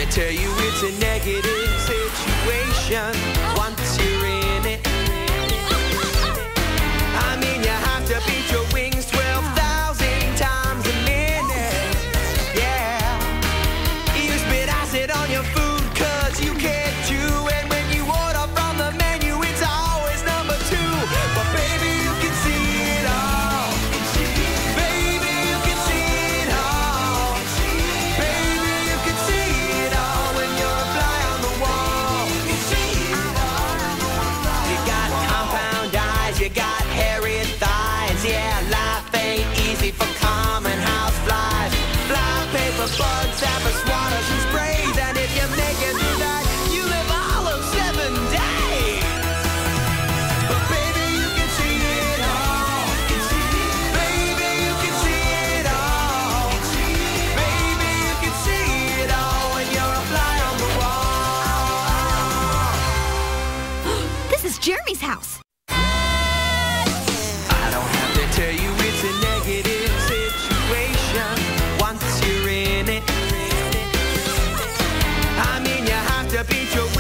tell you it's a negative situation once you're in it. I mean, you have to beat your wings 12,000 times a minute. Yeah. You spit acid on your food 'cause you can't chew, and when you order from the menu, it's always number 2. But baby, you can see it all. Baby, you can see it all. Baby, you can see it all when you're a fly on the wall. You got compound eyes, you got hairy thighs. Yeah, life ain't easy for common house flies. Fly paper bugs, zapper, swatters, and sprays. And if you make it through that, you live all of 7 days. But baby, you can see it all. Baby, you can see it all. Baby, you can see it all when you're a fly on the wall. This is Jeremy's house. I don't have to tell you it's a negative situation once you're in it. I mean, you have to beat your